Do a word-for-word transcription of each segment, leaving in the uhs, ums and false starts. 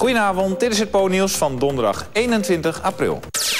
Goedenavond, dit is het P O-nieuws van donderdag eenentwintig april.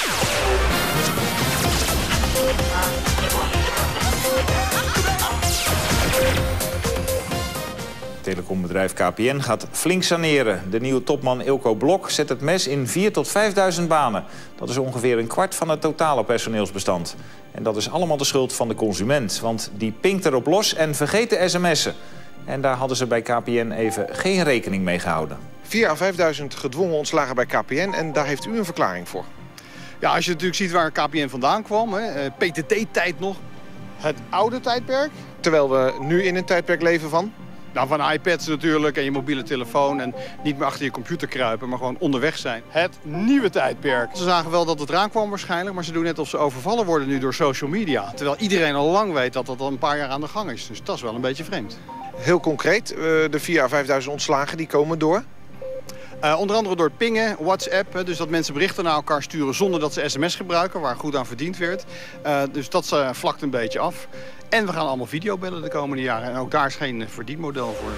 Telecombedrijf K P N gaat flink saneren. De nieuwe topman Eelco Blok zet het mes in vierduizend tot vijfduizend banen. Dat is ongeveer een kwart van het totale personeelsbestand. En dat is allemaal de schuld van de consument. Want die pinkt erop los en vergeet de sms'en. En daar hadden ze bij K P N even geen rekening mee gehouden. vier à vijfduizend gedwongen ontslagen bij K P N en daar heeft u een verklaring voor. Ja, als je natuurlijk ziet waar K P N vandaan kwam, hè, P T T-tijd nog, het oude tijdperk. Terwijl we nu in een tijdperk leven van? Nou, van iPads natuurlijk en je mobiele telefoon en niet meer achter je computer kruipen, maar gewoon onderweg zijn. Het nieuwe tijdperk. Ze zagen wel dat het eraan kwam waarschijnlijk, maar ze doen net of ze overvallen worden nu door social media. Terwijl iedereen al lang weet dat dat al een paar jaar aan de gang is. Dus dat is wel een beetje vreemd. Heel concreet, de vier à vijfduizend ontslagen die komen door? Uh, onder andere door het pingen, WhatsApp, dus dat mensen berichten naar elkaar sturen zonder dat ze sms gebruiken, waar goed aan verdiend werd. Uh, dus dat uh, vlakt een beetje af. En we gaan allemaal videobellen de komende jaren. En ook daar is geen verdienmodel voor.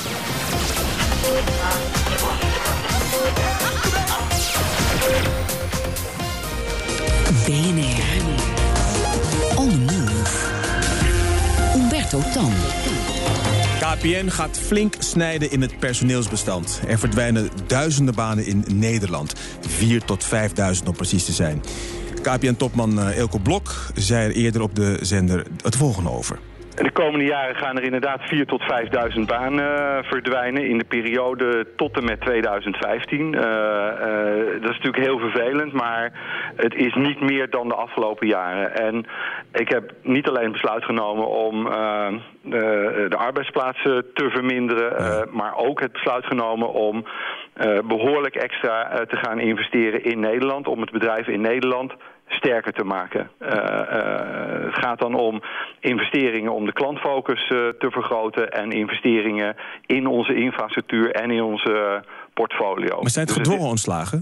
B N R. On the move. Umberto Tan. K P N gaat flink snijden in het personeelsbestand. Er verdwijnen duizenden banen in Nederland. vierduizend tot vijfduizend om precies te zijn. K P N-topman Eelco Blok zei er eerder op de zender het volgende over. De komende jaren gaan er inderdaad vierduizend tot vijfduizend banen uh, verdwijnen in de periode tot en met tweeduizend vijftien. Uh, uh, dat is natuurlijk heel vervelend, maar het is niet meer dan de afgelopen jaren. En ik heb niet alleen besluit genomen om uh, de, de arbeidsplaatsen te verminderen, uh, maar ook het besluit genomen om uh, behoorlijk extra uh, te gaan investeren in Nederland, om het bedrijf in Nederland sterker te maken. Uh, uh, het gaat dan om investeringen om de klantfocus uh, te vergroten en investeringen in onze infrastructuur en in onze uh, portfolio. Maar zijn het dus gedwongen het ontslagen?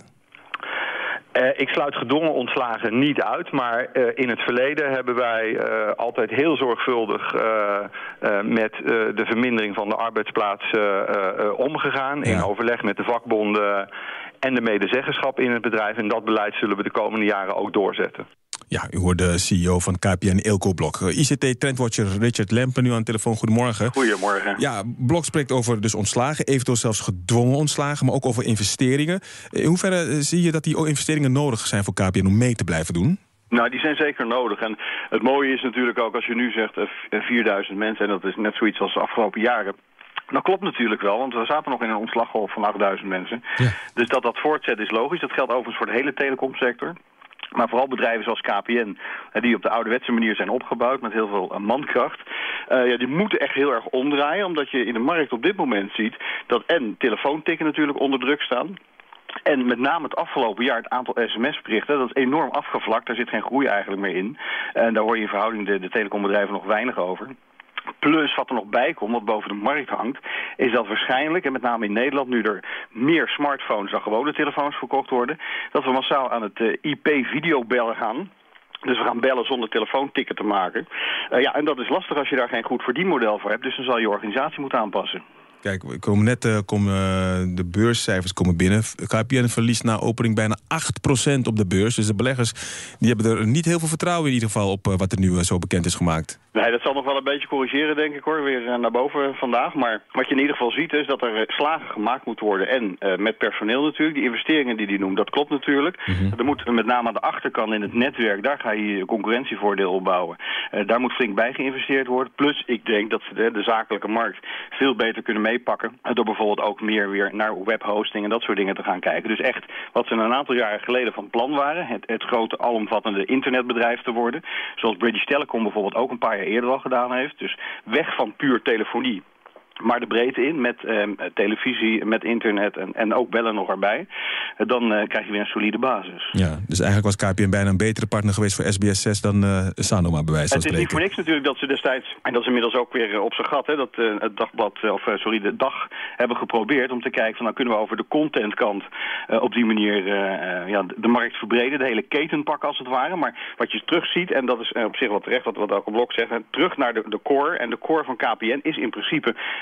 Uh, ik sluit gedwongen ontslagen niet uit, maar uh, in het verleden hebben wij uh, altijd heel zorgvuldig uh, uh, met uh, de vermindering van de arbeidsplaats uh, uh, omgegaan. Ja. In overleg met de vakbonden en de medezeggenschap in het bedrijf. En dat beleid zullen we de komende jaren ook doorzetten. Ja, u hoort de C E O van K P N, Eelco Blok. I C T-trendwatcher Richard Lempen nu aan de telefoon. Goedemorgen. Goedemorgen. Ja, Blok spreekt over dus ontslagen, eventueel zelfs gedwongen ontslagen, maar ook over investeringen. In hoeverre zie je dat die investeringen nodig zijn voor K P N om mee te blijven doen? Nou, die zijn zeker nodig. En het mooie is natuurlijk ook als je nu zegt uh, vierduizend mensen, en dat is net zoiets als de afgelopen jaren. Dat klopt natuurlijk wel, want we zaten nog in een ontslaggolf van achtduizend mensen. Ja. Dus dat dat voortzet is logisch. Dat geldt overigens voor de hele telecomsector. Maar vooral bedrijven zoals K P N, die op de ouderwetse manier zijn opgebouwd met heel veel mankracht. Uh, ja, die moeten echt heel erg omdraaien, omdat je in de markt op dit moment ziet dat en telefoontikken natuurlijk onder druk staan. En met name het afgelopen jaar het aantal sms-berichten, dat is enorm afgevlakt. Daar zit geen groei eigenlijk meer in. En daar hoor je in verhouding de, de telecombedrijven nog weinig over. Plus, wat er nog bij komt, wat boven de markt hangt, is dat waarschijnlijk, en met name in Nederland, nu er meer smartphones dan gewone telefoons verkocht worden, dat we massaal aan het uh, I P-videobellen gaan. Dus we gaan bellen zonder telefoontikken te maken. Uh, ja, en dat is lastig als je daar geen goed verdienmodel voor hebt, dus dan zal je organisatie moeten aanpassen. Kijk, we komen net uh, komen, uh, de beurscijfers komen binnen. K P N verliest na opening bijna acht procent op de beurs. Dus de beleggers die hebben er niet heel veel vertrouwen in ieder geval op uh, wat er nu uh, zo bekend is gemaakt. Nee, dat zal nog wel een beetje corrigeren, denk ik hoor, weer uh, naar boven vandaag. Maar wat je in ieder geval ziet is dat er uh, slagen gemaakt moeten worden. En uh, met personeel natuurlijk, die investeringen die die noemt, dat klopt natuurlijk. Mm-hmm. Er moet met name aan de achterkant in het netwerk, daar ga je je concurrentievoordeel opbouwen. Uh, daar moet flink bij geïnvesteerd worden. Plus, ik denk dat de, de zakelijke markt veel beter kunnen meepakken. Door bijvoorbeeld ook meer weer naar webhosting en dat soort dingen te gaan kijken. Dus echt, wat ze een aantal jaren geleden van plan waren, het, het grote alomvattende internetbedrijf te worden. Zoals British Telecom bijvoorbeeld ook een paar jaar eerder al gedaan heeft. Dus weg van puur telefonie, maar de breedte in met uh, televisie, met internet en, en ook bellen nog erbij. Uh, dan uh, krijg je weer een solide basis. Ja, dus eigenlijk was K P N bijna een betere partner geweest voor S B S zes dan uh, Sanoma bij wijze van spreken. Het is niet voor niks natuurlijk dat ze destijds, en dat is inmiddels ook weer uh, op zijn gat, hè, dat uh, het dagblad, uh, of uh, sorry, de dag hebben geprobeerd om te kijken van, nou kunnen we over de contentkant uh, op die manier uh, uh, ja, de markt verbreden, de hele keten pakken als het ware. Maar wat je terugziet, en dat is uh, op zich wat terecht wat, wat Eelco Blok zegt, hè, terug naar de, de core. En de core van K P N is in principe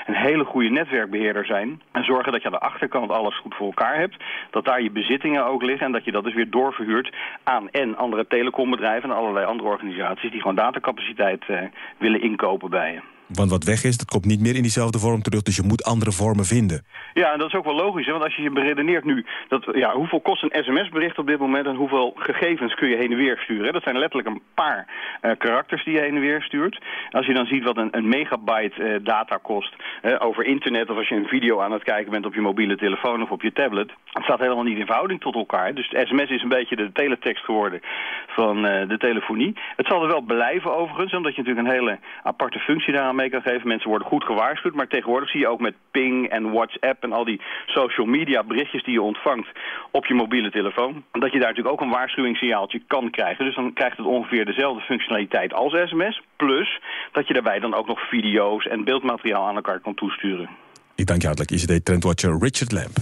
een hele goede netwerkbeheerder zijn. En zorgen dat je aan de achterkant alles goed voor elkaar hebt. Dat daar je bezittingen ook liggen. En dat je dat dus weer doorverhuurt aan en andere telecombedrijven en allerlei andere organisaties die gewoon datacapaciteit uh, willen inkopen bij je. Want wat weg is, dat komt niet meer in diezelfde vorm terug, dus je moet andere vormen vinden. Ja, en dat is ook wel logisch, hè? Want als je je beredeneert nu, dat, ja, hoeveel kost een sms-bericht op dit moment en hoeveel gegevens kun je heen en weer sturen? Hè? Dat zijn letterlijk een paar uh, karakters die je heen en weer stuurt. Als je dan ziet wat een, een megabyte uh, data kost uh, over internet, of als je een video aan het kijken bent op je mobiele telefoon of op je tablet, het staat helemaal niet in verhouding tot elkaar. Dus de sms is een beetje de teletext geworden van uh, de telefonie. Het zal er wel blijven overigens, omdat je natuurlijk een hele aparte functie daar mee kan geven. Mensen worden goed gewaarschuwd, maar tegenwoordig zie je ook met ping en WhatsApp en al die social media berichtjes die je ontvangt op je mobiele telefoon, dat je daar natuurlijk ook een waarschuwingssignaaltje kan krijgen. Dus dan krijgt het ongeveer dezelfde functionaliteit als sms, plus dat je daarbij dan ook nog video's en beeldmateriaal aan elkaar kan toesturen. Ik dank je hartelijk, I C T-trendwatcher Richard Lamp.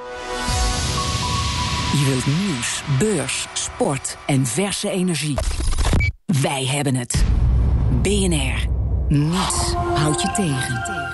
Je wilt nieuws, beurs, sport en verse energie. Wij hebben het. B N R. Niets houdt je tegen.